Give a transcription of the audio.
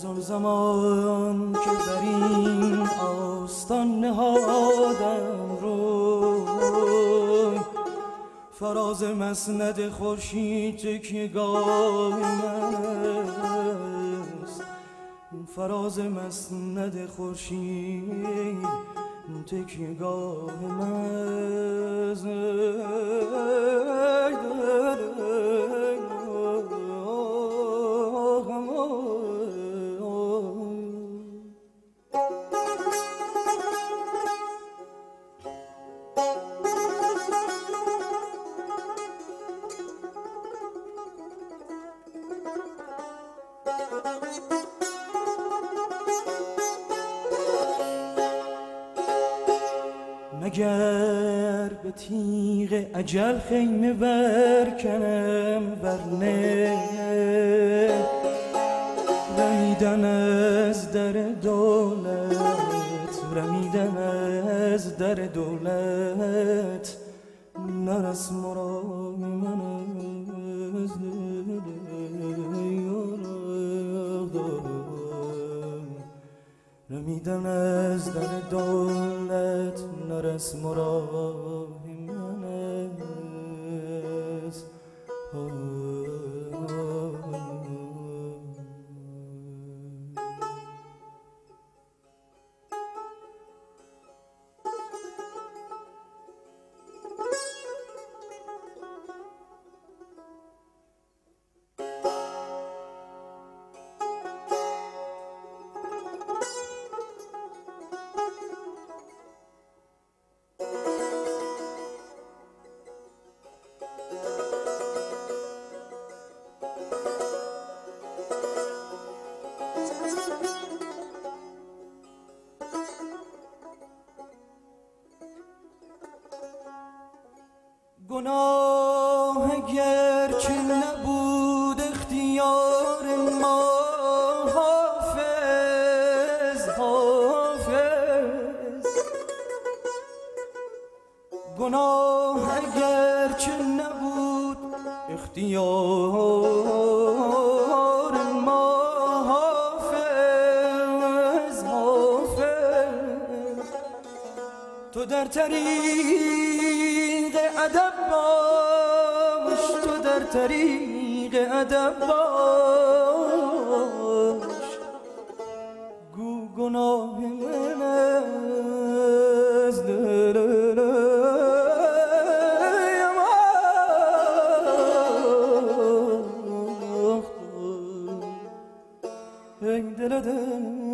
از آن زمان که بر این آستان نهادم روی، فراز مسند خورشید تکیه‌گاه من است، فراز مسند خورشید تکیه‌گاه من است. مگر به تیغ اجل خیمه برکنم، ورنه رمیدن از در دولت، رمیدن از در دولت نرس مراد من از رمیدن از در دولت نرس مراد من از گناه اگرچه نبود اختیار ما، حافظ حافظ، گناه اگرچه نبود اختیار ما، حافظ حافظ، تو در طریق ادب باش، تو در طریق ادب باش، گو گناه من از دل